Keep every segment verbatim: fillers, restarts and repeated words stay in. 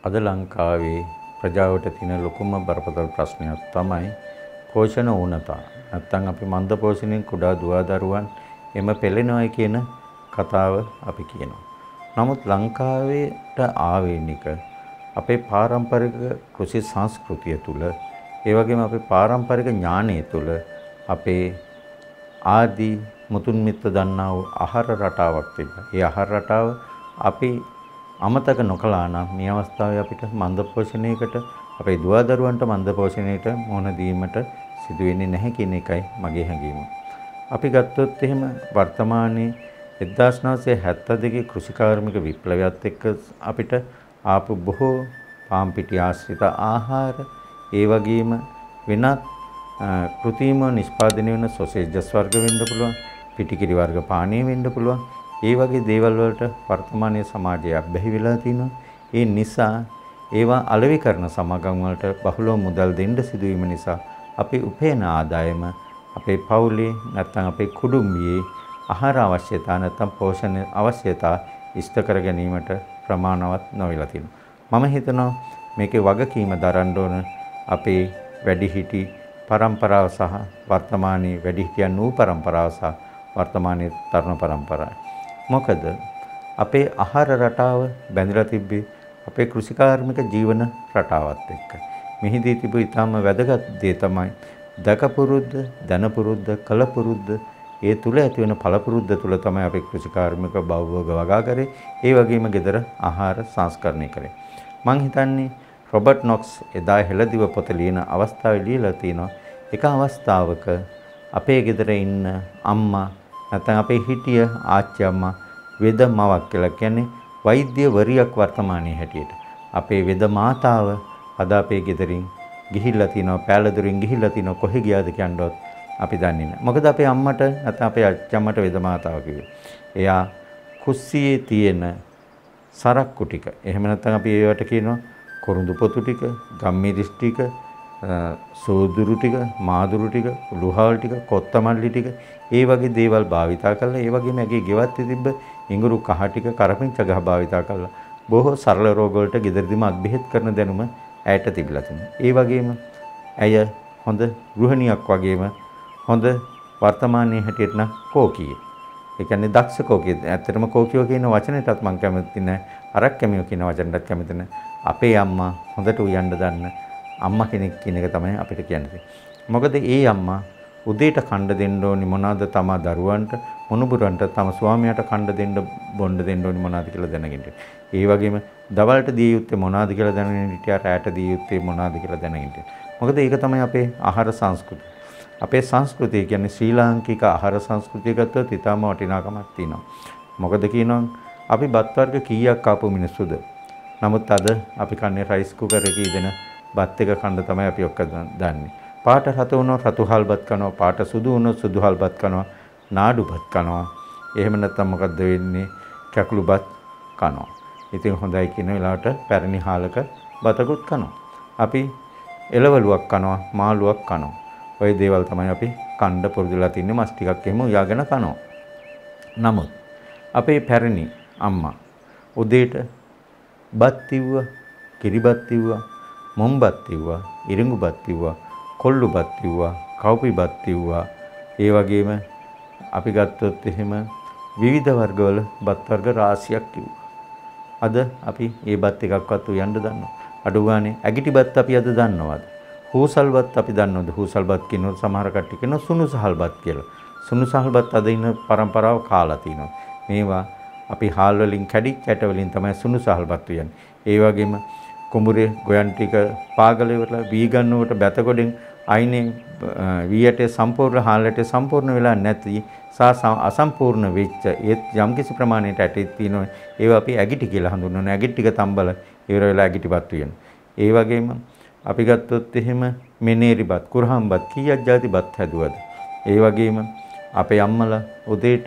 අද ලංකාවේ ප්‍රජාවට තියෙන ලොකුම බරපතල ප්‍රශ්නයක් තමයි පෝෂණ ඌනතා. නැත්තම් අපි මන්ද පෝෂණයෙන් කුඩා දුවදරුවන් එම පෙළෙනවයි කියන කතාව අපි කියනවා. නමුත් ලංකාවේට ආවේනික අපේ පාරම්පරික කෘෂි සංස්කෘතිය තුල ඒ වගේම අපේ පාරම්පරික ඥානය තුල අපේ ආදී මුතුන් මිත්ත දන්නා වූ ආහාර රටාවක් තිබෙනවා. ඒ ආහාර රටාව අපි අමතක නොකළා නම් මේ අවස්ථාවේ අපිට මන්ද පෝෂණයකට අපේ දුවදරුවන්ට මන්ද පෝෂණයට මුහුණ දීමට සිදු වෙන්නේ නැහැ කියන එකයි මගේ හැඟීම. අපි ගත්තොත් එහෙම වර්තමානයේ එක්දාස් නවසිය හැත්තෑ දෙකේ කෘෂිකාර්මික විප්ලවයත් එක්ක අපිට ආපු බොහෝ පාම් පිටි ආශ්‍රිත ආහාර ඒ වගේම වෙනත් කෘත්‍රිමව නිෂ්පාදනය වෙන සොසේජස් වර්ග වෙන්න පුළුවන්, පිටිකිරි වර්ග පානීය වෙන්න පුළුවන්. ඒ වගේ දේවල් වලට වර්තමානයේ සමාජය අබ්බැහි වෙලා තිනවා. ඒ නිසා ඒවා අලෙවි කරන සමාගම් වලට බහුලව මුදල් දෙන්න සිදුවීම නිසා අපි උපයන ආදායම අපේ පවුලේ නැත්නම් අපේ කුඩුම්බියේ ආහාර අවශ්‍යතා නැත්නම් පෝෂණ අවශ්‍යතා ඉෂ්ට කර ගැනීමට ප්‍රමාණවත් නොවිලා තිනවා. මම හිතනවා මේකේ වගකීම දරන්න ඕන අපේ වැඩිහිටි පරම්පරාව සහ වර්තමානයේ වැඩිහිටියන් වූ පරම්පරාව සහ වර්තමානයේ තරුණ පරම්පරාව. මොකද අපේ ආහාර රටාව බැඳලා තිබ්බේ අපේ කෘෂිකාර්මික ජීවන රටාවත් එක්ක. මෙහිදී තිබු ඊටම වැදගත් දේ තමයි දකපුරුද්ද, දනපුරුද්ද, කලපුරුද්ද, ඒ තුල ඇති වෙන පළපුරුද්ද තුල තමයි අපේ කෘෂිකාර්මික භවෝග වගා කරේ. ඒ වගේම ගෙදර ආහාර සංස්කරණය කරේ. මං හිතන්නේ රොබර්ට් නොක්ස් එදා හෙළදිව පොත ලියන අවස්ථාවේ ලියලා තිනවා එක අවස්ථාවක අපේ ගෙදර ඉන්න අම්මා නැත්නම් අපේ හිටිය ආච්චි අම්මා වෙද මවක් කියලා කියන්නේ වෛද්‍යවරියක් වර්තමානයේ හැටියට. අපේ වෙද මාතාව අද අපේ ගෙදරින් ගිහිල්ලා තිනවා, පෑලදුරින් ගිහිල්ලා තිනවා, කොහෙ ගියාද කියනවත් අපි දන්නේ නැහැ. මොකද අපේ අම්මට නැත්නම් අපේ අච්චි අම්මට වෙද මාතාව කිව්වේ. එයා කුස්සියේ තියෙන සරක්කු ටික. එහෙම නැත්නම් අපි ඒවට කියනවා කොරුඳු පොතු ටික, ගම්මිරිස් ටික, සෝදුරු ටික, මාදුරු ටික, උළුහාල් ටික, කොත්තමල්ලි ටික, ඒ වගේ දේවල් භාවිතා කරලා ඒ වගේම ඇගේ ගෙවත් තිබ්බ ඉඟුරු කහ ටික, කරපිංච ගහ භාවිතා කරලා බොහෝ සරල රෝග වලට ගෙදරදීම අත්බෙහෙත් කරන දැනුම ඇයට තිබිලා තිබුණා. ඒ වගේම ඇය හොඳ ගෘහණියක් වගේම හොඳ වර්තමානයේ හැටියට නම් කෝකිය. ඒ කියන්නේ දක්ෂ කෝකිය. ඇත්තටම කෝකියෝ කියන වචනයටත් මම කැමති නැහැ. අරක් කැමියෝ කියන වචනයටත් කැමති නැහැ. අපේ අම්මා හොඳට උයන්න දන්න අම්මා කෙනෙක් කියන එක තමයි අපිට කියන්නේ. මොකද ඒ අම්මා උදේට කණ්ඩ දෙන්න ඕනි මොනවාද තමා දරුවන්ට, මොනුබුරන්ට, තම ස්වාමියාට කණ්ඩ දෙන්න බොණ්ඩ දෙන්න ඕනි මොනවාද කියලා දැනගෙන. ඒ වගේම දවල්ට දිය යුත්තේ මොනවාද කියලා දැනගෙන හිටියා, රැට දිය යුත්තේ මොනවාද කියලා දැනගෙන. මොකද ඒක තමයි අපේ ආහාර සංස්කෘතිය. අපේ සංස්කෘතිය කියන්නේ ශ්‍රී ලාංකික ආහාර සංස්කෘතිය ගත්තොත් ඊටම වටිනාකමක් තියෙනවා. මොකද කියනවා අපි බත් වර්ග කීයක් කාපු මිනිස්සුද? නමුත් අද අපි කන්නේ රයිස් කුකර් එකේ දෙන බත් එක කන්න තමයි අපි ඔක්කොම දන්නේ. පාට රතු වුණොත් රතු හල්බත් කනවා, පාට සුදු වුණොත් සුදු හල්බත් කනවා, නාඩු බත් කනවා. එහෙම නැත්නම් මොකද්ද වෙන්නේ? කැකුළු බත් කනවා. ඉතින් හොඳයි කියන වෙලාවට පැරණි හාලක බතකුත් කනවා. අපි එළවලුවක් කනවා, මාළුවක් කනවා. ওই දේවල් තමයි අපි කණ්ඩ පුරුදුලා තින්නේ. මස් ටිකක් එහෙම උයාගෙන කනවා. නමුත් අපේ පැරණි අම්මා උදේට බත් තිව්වා, කිරිබත් තිව්වා, මොම්බත් තිව්වා, ඉරිඟු බත් තිව්වා, කොල්ලු බත් තිව්වා, කව්පි බත් තිව්වා. ඒ වගේම අපි ගත්තොත් එහෙම විවිධ වර්ගවල බත් වර්ග රාශියක් තිව්වා. අද අපි මේ බත් එකක්වත් උයන්න දන්නව. අඩු ගානේ ඇගිටි බත් අපි අද දන්නවද? හූසල් බත් අපි දන්නවද? හූසල් බත් කියනොත් සමහර කට්ටිය කියනවා සුණු සහල් බත් කියලා. සුණු සහල් බත් අද ඉන්න පරම්පරාව කාලා තිනවා. මේවා අපි හාල් වලින් කැඩි කැට වලින් තමයි සුණු සහල්පත් කියන්නේ. ඒ වගේම කුඹුරේ ගොයන් ටික පාගලේ වල වී ගන්නවට බැතකොඩෙන් අයිනේ වී යටේ සම්පූර්ණ හාල් යටේ සම්පූර්ණ වෙලා නැති සා අසම්පූර්ණ වෙච්ච ඒ යම්කිසි ප්‍රමාණයට ඇටේ තියෙනවා. ඒවා අපි ඇගිටි කියලා හඳුන්වනවා. ඇගිටි ටික තම්බල ඉවර වෙලා ඇගිටිපත් වෙනවා. ඒ වගේම අපි ගත්තොත් එහෙම මෙනේරි බත්, කුරහන් බත් කීයක් ಜಾති බත් හැදුවද? ඒ වගේම අපේ අම්මලා උදේට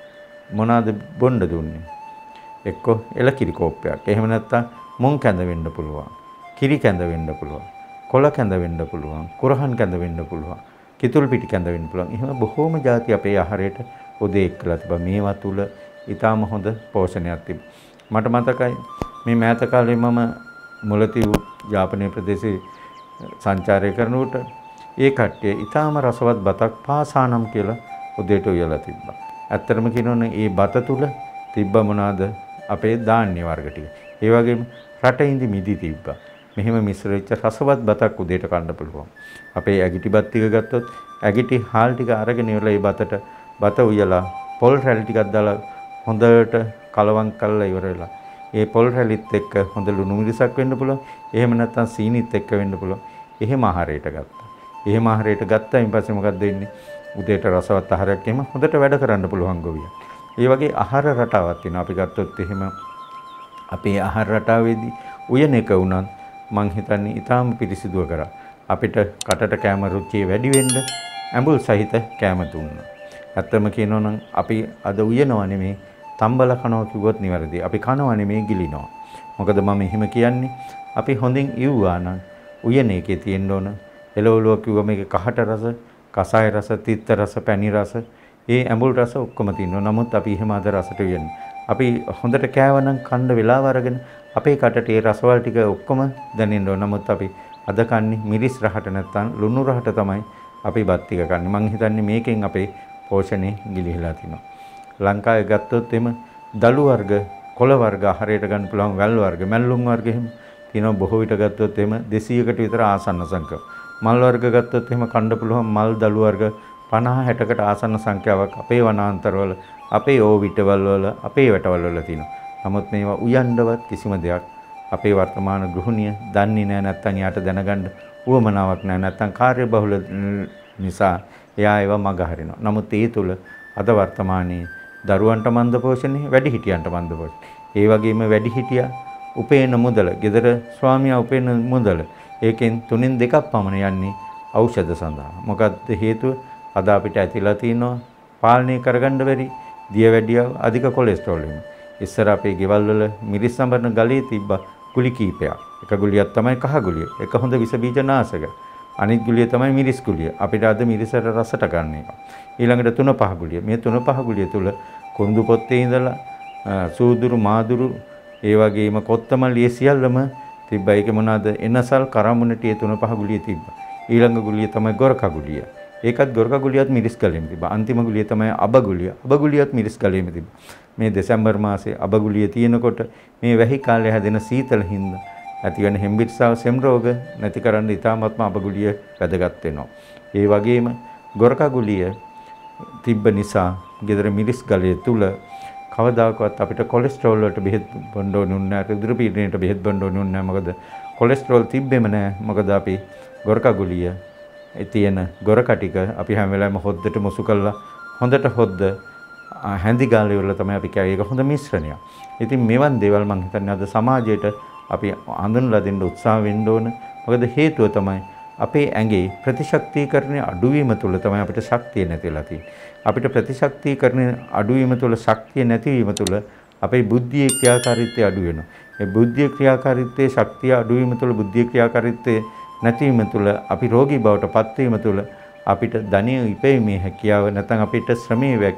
මොනවාද බොන්න දුන්නේ? එක්ක එලකිරි කෝප්පයක්. එහෙම නැත්නම් මුං කැඳ වෙන්න පුළුවන්. කිරි කැඳ වෙන්න පුළුවන්. කොළ කැඳ වෙන්න පුළුවන්. කුරහන් කැඳ වෙන්න පුළුවන්. කිතුල් පිටි කැඳ වෙන්න පුළුවන්. එහෙම බොහෝම ಜಾති අපේ ආහාරයට උදේ එක්කලා තිබා. මේවා තුල ඊටාම හොඳ පෝෂණයක් තිබුණා. මට මතකයි මේ මෑත කාලේ මම මුලතිව් යාපනයේ ප්‍රදේශයේ සංචාරය කරනකොට ඒ කට්ටිය ඊටාම රසවත් බතක් පාසානම් කියලා උදේට උයලා තිබ්බා. ඇත්තටම කියනවනේ මේ බත තුල තිබ්බ මොනවාද අපේ ධාන්‍ය වර්ග ටික. ඒ වගේම රටින්දි මිදි තිබ්බා. මෙහෙම මිශ්‍ර වෙච්ච රසවත් බතක් උදේට කන්න පුළුවන්. අපේ ඇගිටි බත් ටික ගත්තොත් ඇගිටි හාල් ටික අරගෙන ඉවරලා මේ බතට බත උයලා පොල් රැලි ටිකක් දාලා හොඳට කලවම් කරලා ඉවර වෙලා ඒ පොල් රැලිත් එක්ක හොඳ ලුණු මිරිසක් වෙන්න පුළුවන්. එහෙම නැත්නම් සීනිත් එක්ක වෙන්න පුළුවන්. එහෙම ආහාරයට ගත්තා. එහෙම ආහාරයට ගත්තායින් පස්සේ මොකක්ද වෙන්නේ? උදේට රසවත් ආහාරයක් එහෙම හොඳට වැඩ කරන්න පුළුවන් ගොවිය. ඒ වගේ ආහාර රටාවක් තියෙනවා. අපි ගත්තොත් එහෙම අපේ ආහාර රටාවේදී උයන එක වුණත් මං හිතන්නේ ඊටාම පිරිසිදුව කරා. අපිට කටට කැම රුචිය වැඩි වෙන්න ඇඹුල් සහිත කැම දුන්නා. ඇත්තම කියනවා නම් අපි අද උයනවා නෙමෙයි තම්බල කනවා කිව්වොත් නිවැරදි. අපි කනවා නෙමෙයි ගිලිනවා. මොකද මම එහෙම කියන්නේ අපි හොඳින් ඉව්වා නම් උයන එකේ තියෙන්න ඕන එළවලුව කිව්ව මේකේ කහට රස, කසාය රස, තිත්ත රස, පැණි රස, ඒ ඇඹුල් රස ඔක්කොම තියෙනවා. නමුත් අපි එහෙම අද රසට උයන්නේ. අපි හොඳට කෑවනම් කන්න වෙලාව අරගෙන අපේ කටට ඒ රසවල ටික ඔක්කොම දැනෙන්න ඕන. නමුත් අපි අද කන්නේ මිරිස් රහට නැත්තම් ලුණු රහට තමයි අපි බත් ටික කන්නේ. මං හිතන්නේ මේකෙන් අපේ පෝෂණය ගිලිහිලා තිනවා. ලංකාවේ ගත්තොත් එම දළු වර්ග, කොළ වර්ග ආහාරයට ගන්න පුළුවන් වැල් වර්ග, මැල්ලුම් වර්ග එහෙම තියෙනවා. බොහෝ විට ගත්තොත් එම දෙසීයකට විතර ආසන්න සංඛ්‍යාව. මල් වර්ග ගත්තොත් එහෙම කන්න පුළුවන් මල් දළු වර්ග පනහ හැටකට ආසන්න සංඛ්‍යාවක් අපේ වනාන්තරවල, අපේ ඕවිටවල වල, අපේ වැටවල වල තියෙනවා. නමුත් මේවා උයන්නවත් කිසිම දෙයක් අපේ වර්තමාන ගෘහණිය දන්නේ නැහැ. නැත්තම් යාට දැනගන්න උවමනාවක් නැහැ. නැත්තම් කාර්යබහුල නිසා එයා ඒවා මග හරිනවා. නමුත් ඒ තුල අද වර්තමානයේ දරුවන්ට මන්ද පෝෂණය, වැඩිහිටියන්ට මන්ද පෝෂණය. ඒ වගේම වැඩිහිටියා උපේන මුදල, ගෙදර ස්වාමියා උපේන මුදල ඒකෙන් තුනෙන් දෙකක් පමණ යන්නේ ඖෂධ සඳහා. මොකක්ද හේතුව? අද අපිට ඇතිලා තියෙනවා පාලනය කරගන්න බැරි දියවැඩියාව, අධික කොලෙස්ටරෝල් වීම. ඉස්සර අපේ ගෙවල් වල මිරිස් සම්බරන ගලේ තිබ්බ ගුලි කීපයක්. එක ගුලියක් තමයි කහ ගුලිය. එක හොඳ විස බීජ නාශක. අනිත් ගුලිය තමයි මිරිස් ගුලිය. අපිට අද මිරිසට රසට ගන්න එක. ඊළඟට තුන පහ ගුලිය. මේ තුන පහ ගුලිය තුල කොඳු පොත්තේ ඉඳලා සූදුරු, මාදුරු, ඒ වගේම කොත්තමල්ලි සියල්ලම තිබ්බා. ඒකේ මොනවාද? එනසල්, කරමුණටි තුන පහ ගුලිය තිබ්බා. ඊළඟ ගුලිය තමයි ගොරක ගුලිය. ඒකත් ගොරක ගුලියත් මිරිස් ගලෙම තිබ්බා. අන්තිම ගුලිය තමයි අබ ගුලිය. අබ ගුලියත් මිරිස් ගලෙම තිබ්බා. මේ දෙසැම්බර් මාසේ අබ ගුලිය තියෙනකොට මේ වැහි කාලේ හැදෙන සීතල හින්දා ඇතිවන හෙම්බිරිස්සාව සෙම් රෝග නැති කරන්න ඉතාමත්ම අබ ගුලිය වැදගත් වෙනවා. ඒ වගේම ගොරක ගුලිය තිබ්බ නිසා ගෙදර මිරිස් ගලේ තුල කවදාකවත් අපිට කොලෙස්ටරෝල් වලට බෙහෙත් බොන්න ඕනේ නැහැ. රුධිර පීඩනයට බෙහෙත් බොන්න ඕනේ නැහැ. මොකද කොලෙස්ටරෝල් තිබ්බෙම නැහැ. මොකද අපි ගොරක ගුලිය ඒ තියෙන ගොරක ටික අපි හැම වෙලාවෙම හොද්දට මුසු කරලා හොඳට හොද්ද හැඳි ගාලේ වල තමයි අපි කෑවේ. ඒක හොඳ මිශ්‍රණයක්. ඉතින් මෙවන් දේවල් මම හිතන්නේ අද සමාජයට අපි හඳුන්වලා දෙන්න උත්සාහ වෙන්න ඕන. මොකද හේතුව තමයි අපේ ඇඟේ ප්‍රතිශක්තිකරණය අඩුවීම තුළ තමයි අපිට ශක්තිය නැතිලා තියෙන්නේ. අපිට ප්‍රතිශක්තිකරණය අඩුවීම තුළ ශක්තිය නැතිවීම තුළ අපේ බුද්ධියේ ක්‍රියාකාරීත්වය අඩු වෙනවා. ඒ බුද්ධියේ ක්‍රියාකාරීත්වයේ ශක්තිය අඩුවීම තුළ බුද්ධියේ ක්‍රියාකාරීත්වය නැතිවීම තුළ අපි රෝගී බවට පත්වීම තුළ අපිට ධනිය ඉපැීමේ හැකියාව නැත්නම් අපිට ශ්‍රමයේ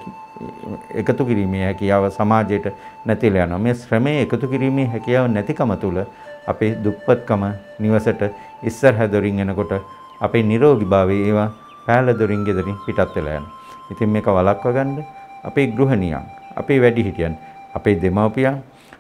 එකතු කිරීමේ හැකියාව සමාජයට නැතිලා යනවා. මේ ශ්‍රමයේ එකතු කිරීමේ හැකියාව නැතිකම තුළ අපේ දුප්පත්කම නිවසට ඉස්සරහ දොරින් එනකොට අපේ නිරෝගීභාවය ඒවා පෑල දොරින් ගෙදරින් පිටත් වෙලා යනවා. ඉතින් මේක වළක්වා ගන්න අපේ ගෘහණියන්, අපේ වැඩිහිටියන්, අපේ දෙමව්පියන්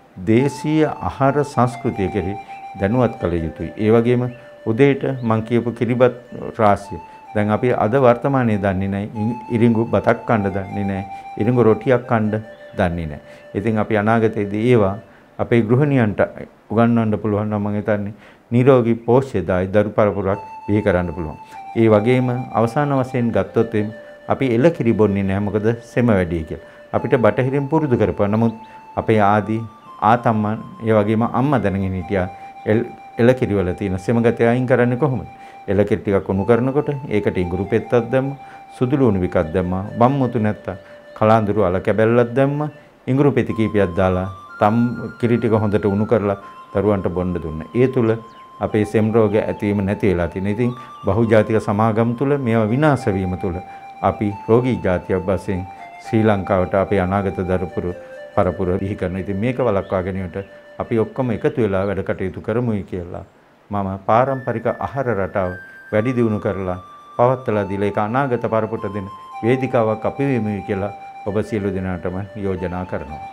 දේශීය ආහාර සංස්කෘතිය කෙරෙහි දැනුවත් කළ යුතුයි. ඒ වගේම උදේට මං කියපු කිරිබත් රාශිය දැන් අපි අද වර්තමානයේ දන්නේ නැහැ. ඉරිඟු බතක් කන්න දන්නේ නැහැ. ඉරිඟු රොටියක් කන්න දන්නේ නැහැ. ඉතින් අපි අනාගතයේදී ඒවා අපේ ගෘහණියන්ට උගන්වන්න පුළුවන් නම් මම හිතන්නේ නිරෝගී පෝෂ්‍යදායි දරු පරපුරක් බිහි කරන්න පුළුවන්. ඒ වගේම අවසාන වශයෙන් ගත්තොත් අපි එළකිරි බොන්නේ නැහැ. මොකද සෙම වැඩි කියලා. අපිට බටහිරින් පුරුදු කරපුවා. නමුත් අපේ ආදී ආතම්මන් ඒ වගේම අම්මා දැනගෙන හිටියා එළකිරි වල තියෙන සෙම ගතිය අයින් කරන්නේ කොහොමද? එළකිරි ටිකක් උණු කරනකොට ඒකට ඉඟුරු පෙත්තක් දැම්මා, සුදු ලුණු විකක් දැම්මා, බම්මුතු නැත්තම් කලාඳුරු අල කැබැල්ලක් දැම්මා, ඉඟුරු පෙති කීපයක් දාලා තම් කිරි ටික හොඳට උණු කරලා දරුවන්ට බොන්න දුන්නා. ඒ තුල අපේ සෙම් රෝග ඇතිවීම නැති වෙලා තියෙනවා. ඉතින් බහුජාතික සමාගම් තුල මේවා විනාශ වීම තුල අපි රෝගී ජාතියක් වශයෙන් ශ්‍රී ලංකාවට අපේ අනාගත දරුපුරු පරපුර බිහි කරන. ඉතින් මේක වළක්වා ගැනීමට අපි ඔක්කොම එකතු වෙලා වැඩ කටයුතු කරමුයි කියලා මම පාරම්පරික ආහාර රටාව වැඩි දියුණු කරලා පවත්ලා දීලා ඒක අනාගත පරපුරට දෙන වේදිකාවක් අපි වෙමුයි කියලා ඔබ සියලු දෙනාටම යෝජනා කරනවා.